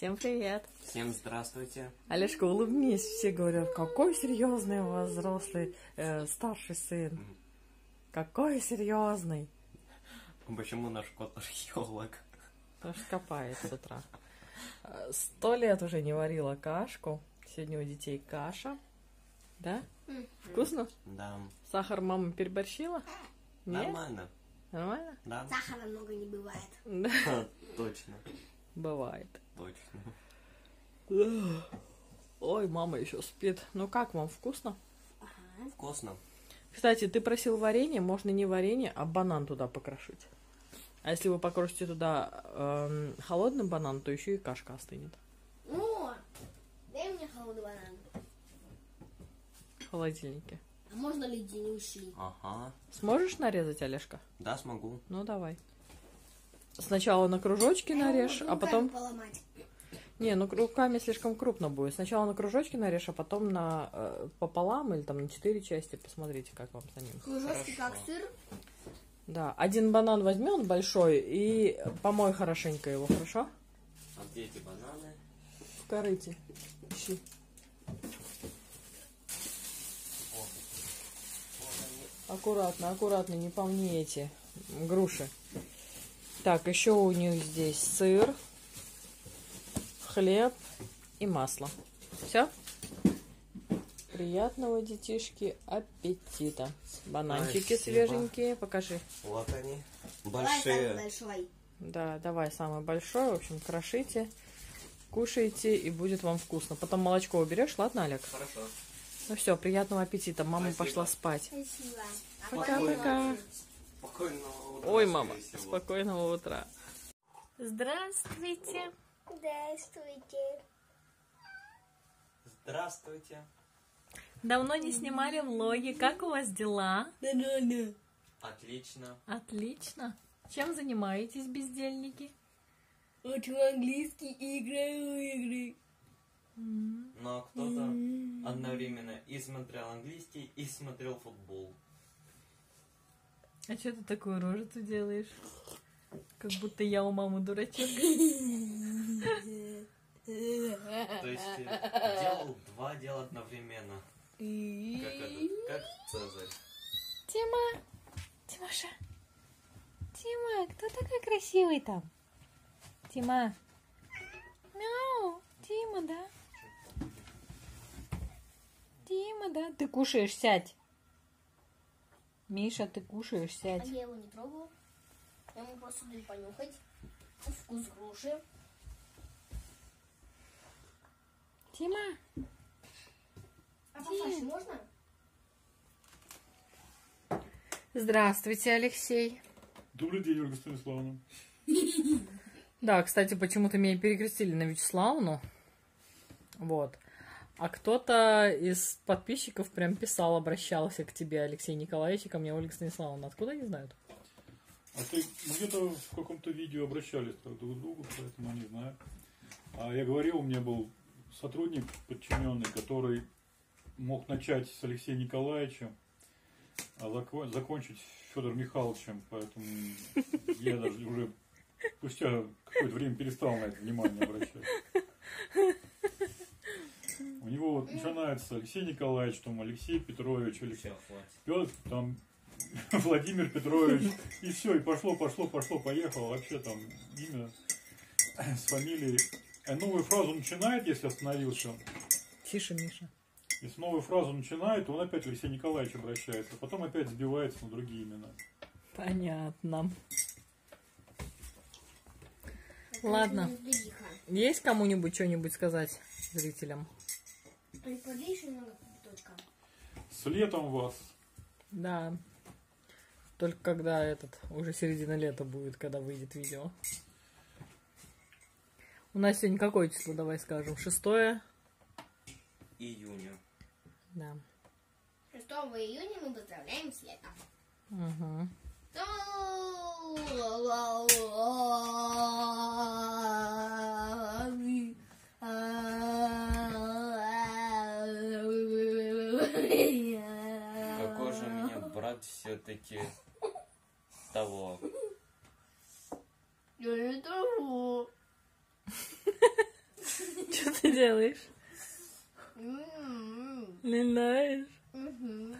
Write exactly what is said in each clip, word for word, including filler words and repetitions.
Всем привет. Всем здравствуйте. Олежка, улыбнись. Все говорят, какой серьезный у вас взрослый э, старший сын. Какой серьезный. Почему наш кот археолог? Потому что копает с утра. Сто лет уже не варила кашку. Сегодня у детей каша. Да? Вкусно? Да. Сахар мама переборщила? Нет? Нормально. Нормально? Да. Сахара много не бывает. Да. Точно. Бывает. Точно. Ой, мама еще спит. Ну как вам, вкусно? Ага. Вкусно. Кстати, ты просил варенье, можно не варенье, а банан туда покрошить. А если вы покрошите туда эм, холодный банан, то еще и кашка остынет. Ну, дай мне холодный банан. В холодильнике. А можно леденющий? Ага. Сможешь нарезать, Олежка? Да, смогу. Ну, давай. Сначала на кружочки нарежь, а потом... Поломать. Не, ну руками слишком крупно будет. Сначала на кружочки нарежь, а потом на э, пополам или там на четыре части. Посмотрите, как вам самим. Кружочки как Хорошо. сыр. Да, один банан возьми, он большой, и помой хорошенько его, хорошо? А где эти бананы? В корыте. Ищи. О. Вот они. Аккуратно, аккуратно, не помни эти груши. Так, еще у них здесь сыр, хлеб и масло. Все? Приятного, детишки, аппетита. Бананчики Спасибо. свеженькие, покажи. Вот они. Давай самый Большие. большой. Да, давай самый большой, в общем, крошите, кушайте, и будет вам вкусно. Потом молочко уберешь, ладно, Олег? Хорошо. Ну все, приятного аппетита. Мама Спасибо. пошла спать. Спасибо. А Пока-пока. Спокойного утра. Ой, мама, скорее всего. спокойного утра. Здравствуйте. Здравствуйте. Здравствуйте. Давно не снимали влоги. Как у вас дела? Да-да-да. Отлично. Отлично. Чем занимаетесь, бездельники? Учу английский и играю в игры. Но кто-то одновременно и смотрел английский, и смотрел футбол. А что ты такую рожицу делаешь? Как будто я у мамы дурачок. То есть э, делал два дела одновременно. Как этот, как Цезарь. Тима! Тимоша! Тима, кто такой красивый там? Тима! Мяу! Тима, да? Тима, да? Ты кушаешь, сядь! Миша, ты кушаешь, А сядь. я его не пробовал. Я ему просто даю понюхать. Вкус груши. Тима! А пофаши можно? Здравствуйте, Алексей. Добрый день, Ольга Станиславовна. Да, кстати, почему-то меня перекрестили на Вячеславну. Вот. А кто-то из подписчиков прям писал, обращался к тебе, Алексей Николаевич, и ко мне, Ольга Станиславовна. Откуда они знают? А ты ну, где-то в каком-то видео обращались друг к другу, поэтому я не знаю. А я говорил, у меня был сотрудник подчиненный, который мог начать с Алексеем Николаевичем, а зако- закончить Федором Михайловичем, поэтому я даже уже спустя какое-то время перестал на это внимание обращать. У него вот начинается Алексей Николаевич, там Алексей Петрович, Алексей Все, хватит. Петр, там Владимир Петрович, и все, и пошло, пошло, пошло, поехало, вообще там имя с фамилией. А новую фразу начинает, если остановился, Тише, Миша. если новую фразу начинает, то он опять Алексей Николаевич обращается, потом опять сбивается на другие имена. Понятно. Ладно. Лиха. Есть кому-нибудь что-нибудь сказать зрителям? Подлей еще немного кипяточка. С летом вас! Да. Только когда этот, уже середина лета будет, когда выйдет видео. У нас сегодня какое число, давай скажем? Шестое? Июня. Да. шестого июня мы поздравляем с летом. Угу. Какой же у меня брат все-таки того. Я не того. ты делаешь? М-м-м. Линаешь? Мгм.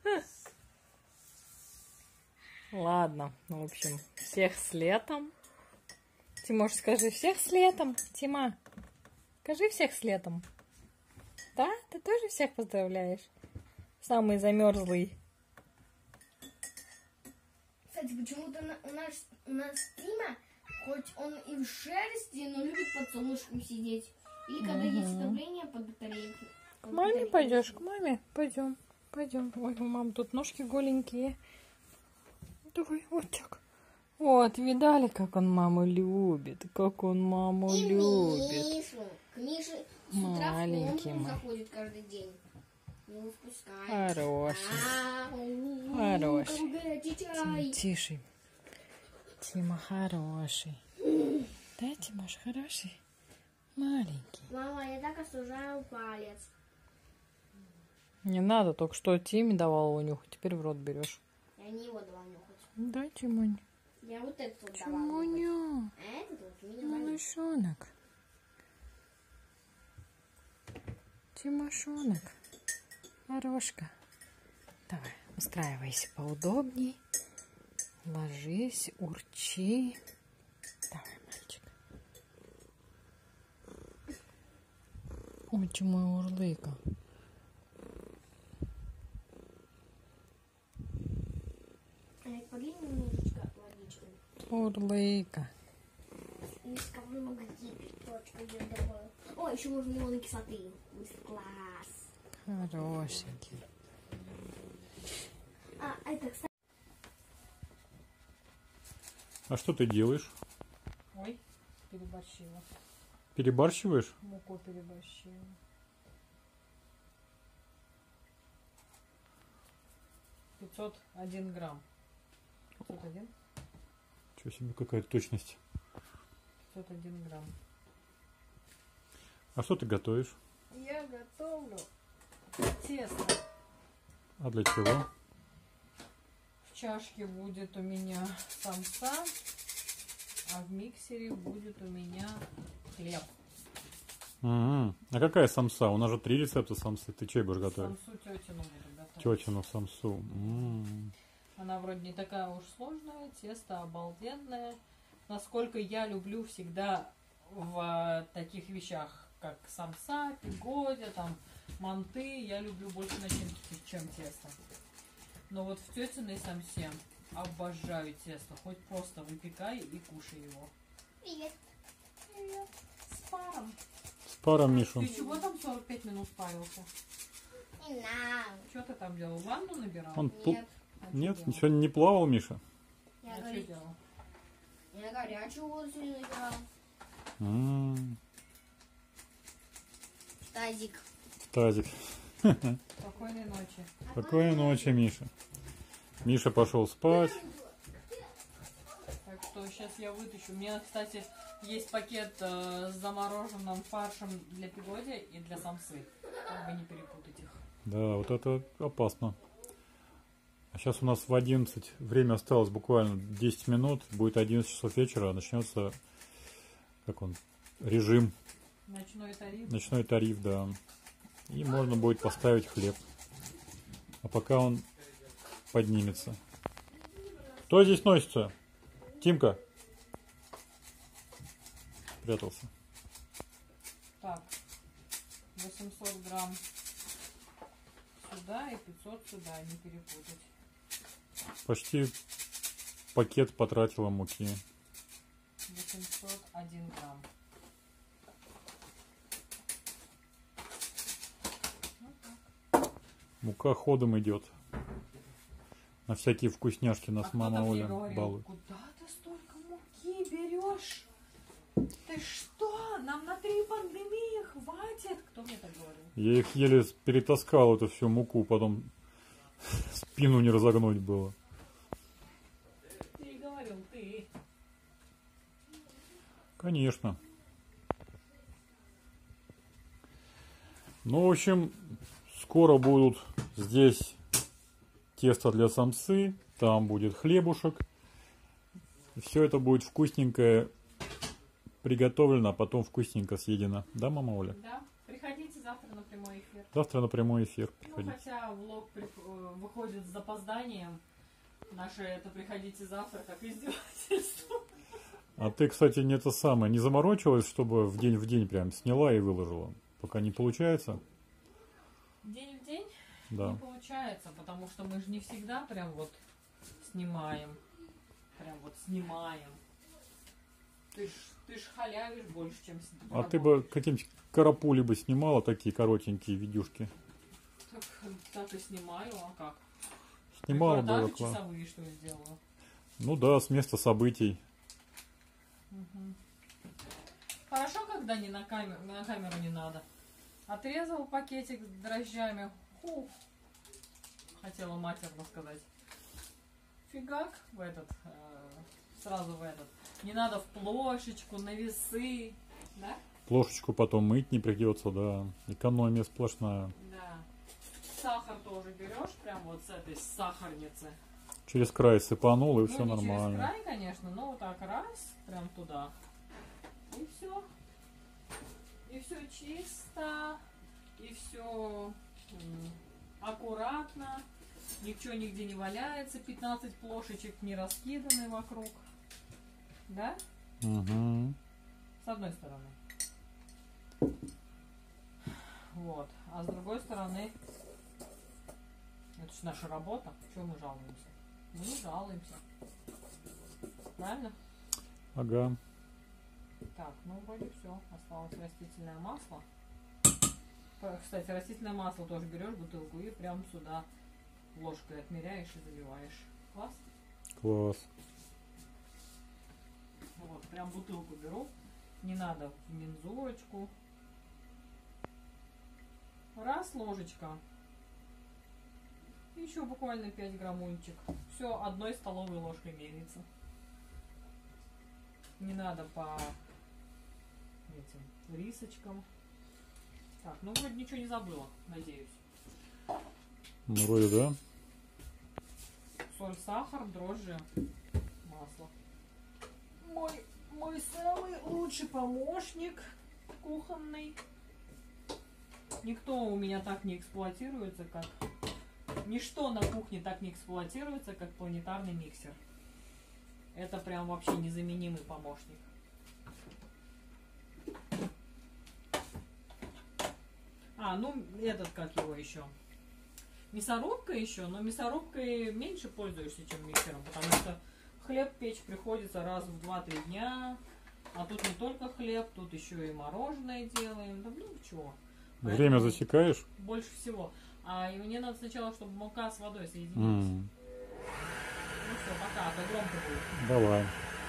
Ладно, в общем, всех с летом. Тимош, скажи, всех с летом, Тима. Скажи всех с летом. Да? Ты тоже всех поздравляешь? Самый замерзлый. Кстати, почему-то на- у нас у нас Тима, хоть он и в шерсти, но любит под солнышком сидеть. Или когда есть давление под батарейкой. К маме пойдешь? К маме? Пойдем. Пойдем. Ой, у мамы тут ножки голенькие. Давай, вот так. Вот, видали, как он маму любит? Как он маму И любит. Мишу. К Мише с утра в Маленький комнату мой. заходит каждый день. Не выпускает. Хороший. Ау, Хороший. какой горячий чай. Тише. Тима хороший. Да, Тимош, хороший? Маленький. Мама, я так осуждаю палец. Не надо, только что Тиме давал его нюхать, теперь в рот берешь. Я не его давала нюхать. Да, Тимонь? Я вот этот вот давала нюхать. Тимоня, А этот вот меня болит. малышонок. Тимошонок. Хорошка. Давай, устраивайся поудобней. Ложись, урчи. Давай, мальчик. Ой, ты мой урлыка. Подли немножечко водичку. Урлыка. Мишка много кипяточка я добавила. О, еще можно лимонной кислоты. Класс. Хорошенький. А, это, кстати, А что ты делаешь? Ой, переборщила. Перебарщиваешь? Муку переборщила. пятьсот один грамм. пятьсот один? Чего себе, какая-то точность. пятьсот один грамм. А что ты готовишь? Я готовлю тесто. А для чего? В чашке будет у меня самса, а в миксере будет у меня хлеб. Угу. А какая самса? У нас же три рецепта самсы. Ты что будешь готовить? Самсу тетину буду готовить. Тетину самсу. М-м. Она вроде не такая уж сложная, тесто обалденное. Насколько я люблю всегда в таких вещах, как самса, пигодя, там, манты, я люблю больше начинки, чем тесто. Но вот в тетиной самсе обожаю тесто. Хоть просто выпекай и кушай его. привет. Привет. С паром. С паром, Мишу. Ты чего там сорок пять минут парился? Не надо. Что ты там делал? Ванну набирал? Он пл- Нет, А чё Нет, делал? сегодня не плавал, Миша? я, А что горя- делал? я горячую воду сегодня набирал. М-м. Тазик. Тазик. Спокойной ночи. Спокойной ночи, Миша. Миша пошел спать. Так что сейчас я вытащу. У меня, кстати, есть пакет э, с замороженным фаршем для пигодя и для самсы. Чтобы не перепутать их. Да, вот это опасно. А сейчас у нас в одиннадцать. Время осталось буквально десять минут. Будет одиннадцать часов вечера. Начнется, как он, режим. Ночной тариф. Ночной тариф, да. И можно будет поставить хлеб. А пока он поднимется. Кто здесь носится? Тимка. Прятался. Так, восемьсот грамм сюда и пятьсот сюда, не перепутать. Почти пакет потратила муки. восемьсот один грамм. Мука ходом идет. На всякие вкусняшки нас А мама кто-то мне Оля говорил, балует. куда ты столько муки берешь? Ты что? Нам на три пандемии хватит? Кто мне так говорил? Я их еле перетаскал, эту всю муку, потом спину не разогнуть было. Ты и говорил, ты. Конечно. Ну, в общем, скоро будут здесь тесто для самсы, там будет хлебушек. И все это будет вкусненькое приготовлено, а потом вкусненько съедено. Да, мама Оля? Да. Приходите завтра на прямой эфир. Завтра на прямой эфир Ну, приходите. хотя влог при- э, выходит с запозданием. Наше это «приходите завтра» как издевательство. А ты, кстати, не это самое, не заморочилась, чтобы в день в день прям сняла и выложила? Пока не получается? День в день Да. не получается, потому что мы же не всегда прям вот снимаем. Прям вот снимаем. Ты ж, ты ж халявишь больше, чем с- А ты бы работаешь. каким-нибудь карапули бы снимала такие коротенькие видюшки? Так, так и снимаю, а как? Снимала бы, Репортажи класс. часовые, что ли, сделала? Ну да, с места событий. Мгм. Хорошо, когда не на камеру, на камеру не надо. Отрезал пакетик с дрожжами. Фу. Хотела матерно сказать. Фигак в этот, э, сразу в этот. Не надо в плошечку, на весы. Да? Плошечку потом мыть не придется, да. Экономия сплошная. Да. Сахар тоже берешь, прям вот с этой сахарницы. Через край сыпанул, и Ну, все не нормально. через край, конечно, но вот так раз, прям туда. И все. И все чисто. И все аккуратно. Ничего нигде не валяется. пятнадцать плошечек не раскиданы вокруг. Да? Угу. С одной стороны. Вот. А с другой стороны, это же наша работа. Чего мы жалуемся? Мы не жалуемся. Правильно? Ага. Так, ну вроде все. Осталось растительное масло. П- Кстати, растительное масло тоже берешь бутылку и прям сюда ложкой отмеряешь и заливаешь. Класс? Класс. Вот, прям бутылку беру. Не надо в мензурочку. Раз, ложечка. Еще буквально пять граммульчик. Все одной столовой ложкой меряется. Не надо по этим рисочкам. Так, ну вроде ничего не забыла, надеюсь. Ну, вроде да. Соль, сахар, дрожжи, масло. Мой, мой самый лучший помощник кухонный. Никто у меня так не эксплуатируется, как... Ничто на кухне так не эксплуатируется, как планетарный миксер. Это прям вообще незаменимый помощник. А, ну этот, как его еще? Мясорубка еще, но мясорубкой меньше пользуешься, чем миксером, потому что хлеб печь приходится раз в два-три дня. А тут не только хлеб, тут еще и мороженое делаем. Да ну чего. Время засекаешь? Больше всего. А и мне надо сначала, чтобы мука с водой соединилась. М, Ну все, пока, а то громко будет. Давай.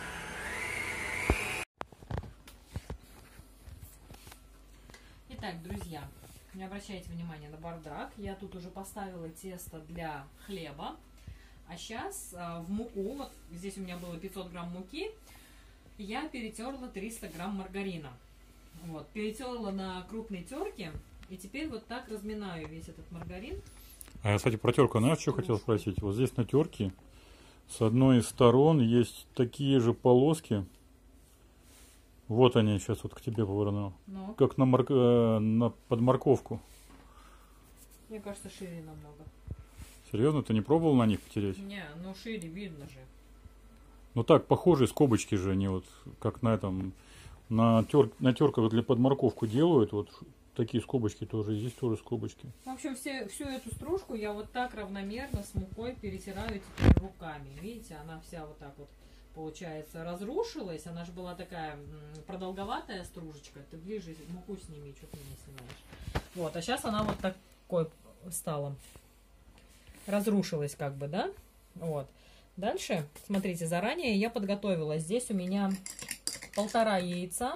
Итак, друзья, не обращайте внимания на бардак. Я тут уже поставила тесто для хлеба. А сейчас а, в муку, вот здесь у меня было пятьсот грамм муки, я перетерла триста грамм маргарина. Вот, перетерла на крупной терке. И теперь вот так разминаю весь этот маргарин. А я, кстати, про терку, знаешь, что хотел спросить? Вот здесь на терке с одной из сторон есть такие же полоски. Вот они, сейчас вот к тебе поверну. Ну, Как на, морк... э, на под морковку. мне кажется, шире намного. Серьезно, ты не пробовал на них потереть? Не, ну шире видно же. Ну так, похожие скобочки же они вот, как на этом, на, тер... на терках для под морковку делают, вот такие скобочки тоже, и здесь тоже скобочки. В общем, все, всю эту стружку я вот так равномерно с мукой перетираю теперь руками. Видите, она вся вот так вот, получается, разрушилась. Она же была такая м, продолговатая стружечка. Ты ближе муку сними, что ты не снимаешь. Вот, а сейчас она вот такой стала. Разрушилась как бы, да? Вот. Дальше, смотрите, заранее я подготовила. Здесь у меня полтора яйца.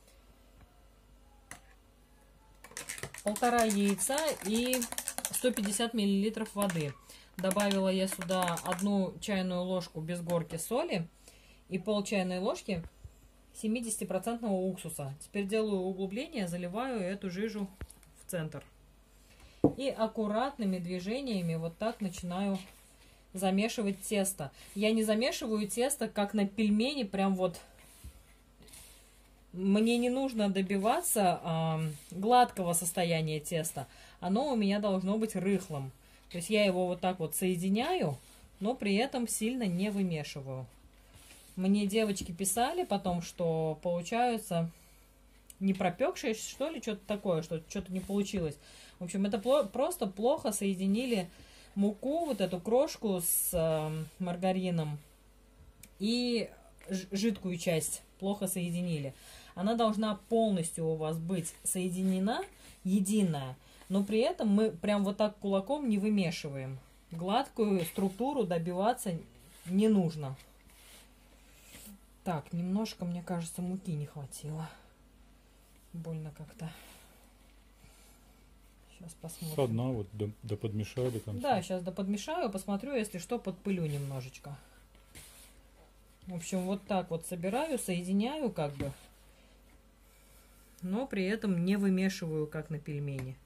Полтора яйца и сто пятьдесят миллилитров воды. Добавила я сюда одну чайную ложку без горки соли и пол чайной ложки семидесятипроцентного уксуса. Теперь делаю углубление, заливаю эту жижу в центр. И аккуратными движениями вот так начинаю замешивать тесто. Я не замешиваю тесто, как на пельмени, прям вот мне не нужно добиваться э, гладкого состояния теста. Оно у меня должно быть рыхлым. То есть я его вот так вот соединяю, но при этом сильно не вымешиваю. Мне девочки писали потом, что получаются не пропекшие, что ли, что-то такое, что что-то не получилось. В общем, это пло- просто плохо соединили муку, вот эту крошку с э, маргарином и жидкую часть плохо соединили. Она должна полностью у вас быть соединена, единая, но при этом мы прям вот так кулаком не вымешиваем. Гладкую структуру добиваться не нужно. Так, немножко, мне кажется, муки не хватило. Больно как-то. Сейчас посмотрим. Со дна вот до, до подмешаю до конца. Да, сейчас доподмешаю, посмотрю, если что, подпылю немножечко. В общем, вот так вот собираю, соединяю как бы, но при этом не вымешиваю, как на пельмени.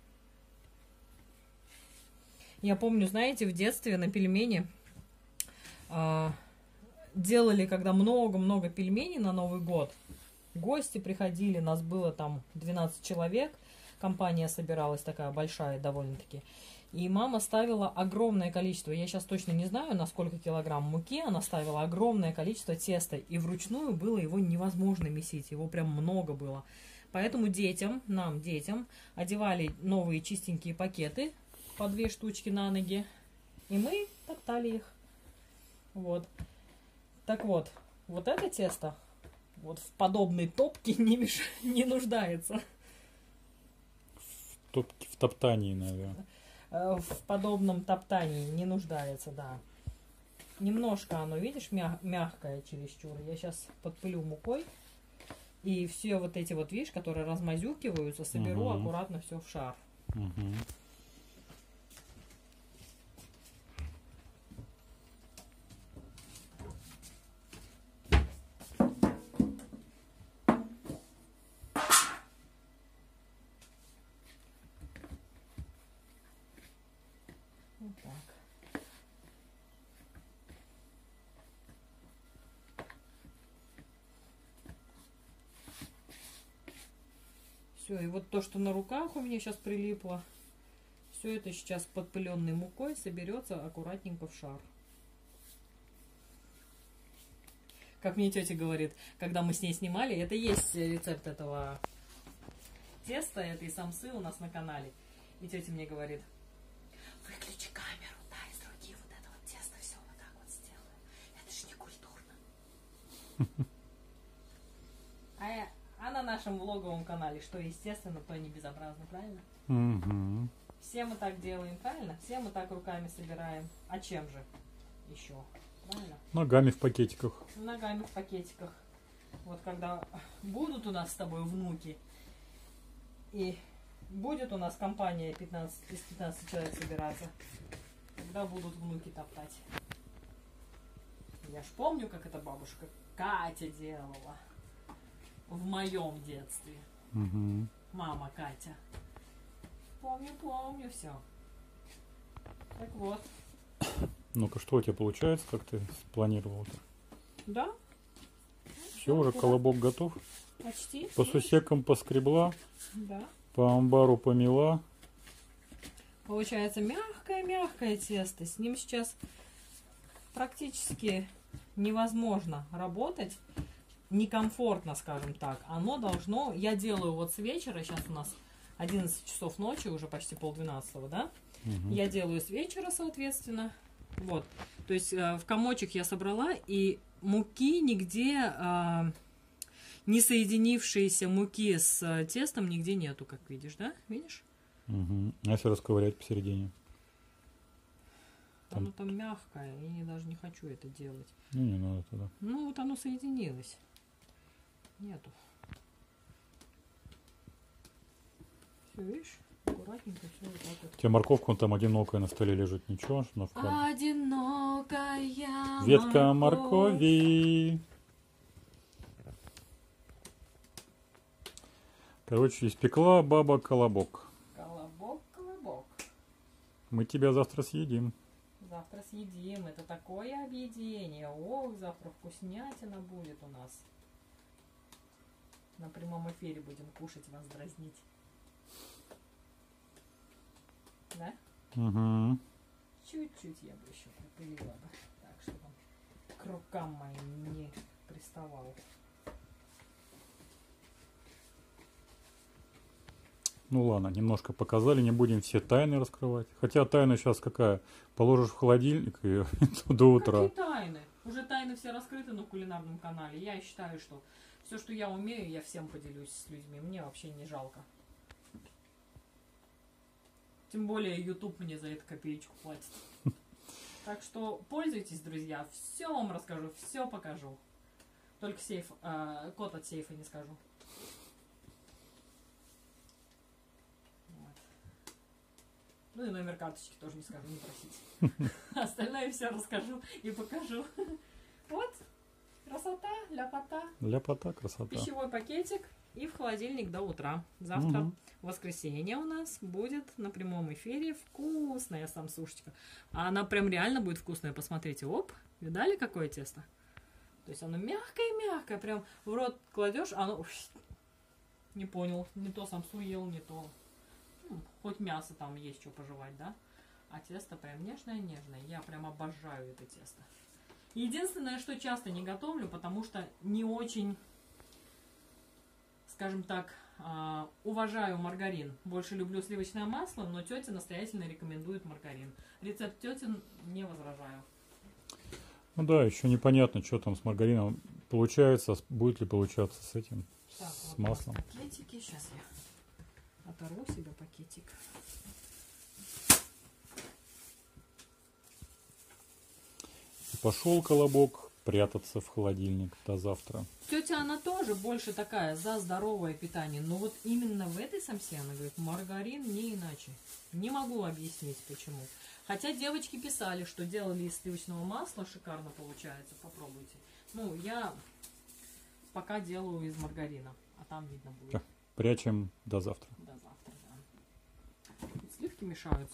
Я помню, знаете, в детстве на пельмени э, делали, когда много-много пельменей на Новый год. Гости приходили, нас было там двенадцать человек, компания собиралась такая большая довольно-таки. И мама ставила огромное количество, я сейчас точно не знаю, на сколько килограмм муки, она ставила огромное количество теста. И вручную было его невозможно месить, его прям много было. Поэтому детям, нам, детям, одевали новые чистенькие пакеты по две штучки на ноги. И мы топтали их. Вот. Так вот, вот это тесто вот в подобной топке не, меш... не нуждается. В, топке, в топтании, наверное. В подобном топтании не нуждается, да. Немножко оно, видишь, мя мягкое чересчур. Я сейчас подпылю мукой. И все вот эти вот, видишь, которые размазюкиваются, соберу угу. аккуратно все в шар. Угу. Вот так. Все, и вот то, что на руках у меня сейчас прилипло, все это сейчас подпыленной мукой соберется аккуратненько в шар. Как мне тетя говорит, когда мы с ней снимали, это есть рецепт этого теста, этой самсы у нас на канале. И тетя мне говорит: выключи камеру, дай из руки вот это вот тесто все вот так вот сделаю. Это ж не культурно. А, я, а на нашем влоговом канале, что естественно, то не безобразно, правильно? Угу. Все мы так делаем, правильно? Все мы так руками собираем. А чем же еще? Правильно? Ногами в пакетиках. Ногами в пакетиках. Вот когда будут у нас с тобой внуки, и будет у нас компания пятнадцать, из пятнадцати человек собираться, когда будут внуки топтать. Я ж помню, как это бабушка Катя делала в моем детстве. Угу. Мама Катя. Помню, помню все. Так вот. Ну-ка, что у тебя получается, как ты спланировал-то? Да? Все, уже колобок готов? Почти. По сусекам поскребла, Да. по амбару помела. Получается мягкое-мягкое тесто. С ним сейчас практически невозможно работать. Некомфортно, скажем так. Оно должно... Я делаю вот с вечера, сейчас у нас одиннадцать часов ночи, уже почти полдвенадцатого, да? Угу. Я делаю с вечера, соответственно. Вот. То есть э, в комочек я собрала, и муки нигде... Э, не соединившиеся муки с э, тестом нигде нету, как видишь, да? Видишь? Угу. А если расковырять посередине? Оно там мягкое, и я даже не хочу это делать. Ну, не надо тогда. Ну, вот оно соединилось. Нету. Все, видишь? Аккуратненько все вот так вот. У тебя морковка вон там одинокая на столе лежит. Ничего, на вкладе. Одинокая Ветка морковь. моркови. Короче, испекла баба колобок. Колобок, колобок. Мы тебя завтра съедим. Завтра съедим. Это такое объедение. Ох, завтра вкуснятина будет у нас. На прямом эфире будем кушать, вас дразнить. Да? Угу. Чуть-чуть я бы еще припылила бы. Так, чтобы он к рукам моим не приставал. Ну ладно, немножко показали, не будем все тайны раскрывать. Хотя тайна сейчас какая? Положишь в холодильник и до утра. Какие тайны? Уже тайны все раскрыты на кулинарном канале. Я считаю, что все, что я умею, я всем поделюсь с людьми. Мне вообще не жалко. Тем более YouTube мне за это копеечку платит. Так что пользуйтесь, друзья. Все вам расскажу, все покажу. Только сейф, э, код от сейфа не скажу. Вот. Ну и номер карточки тоже не скажу, не просите. Остальное все расскажу и покажу. Вот. Красота, ляпота. Ляпота, красота. Пищевой пакетик и в холодильник до утра. Завтра, угу. воскресенье, у нас будет на прямом эфире вкусная самсушечка. А она прям реально будет вкусная. Посмотрите, оп, видали, какое тесто? То есть оно мягкое-мягкое, прям в рот кладешь, а оно... Не понял, не то самсу ел, не то... Ну, хоть мясо там есть что пожевать, да? А тесто прям нежное-нежное. Я прям обожаю это тесто. Единственное, что часто не готовлю, потому что не очень, скажем так, уважаю маргарин. Больше люблю сливочное масло, но тетя настоятельно рекомендует маргарин. Рецепт тетин не возражаю. Ну да, еще непонятно, что там с маргарином получается, будет ли получаться с этим, так, с вот маслом. Пакетики, сейчас я оторву себе пакетик. Пошел колобок прятаться в холодильник до завтра. Тетя, она тоже больше такая за здоровое питание. Но вот именно в этой самсе она говорит, маргарин не иначе. Не могу объяснить почему. Хотя девочки писали, что делали из сливочного масла, шикарно получается, попробуйте. Ну, я пока делаю из маргарина, а там видно будет. Прячем до завтра. До завтра, да. Сливки мешаются.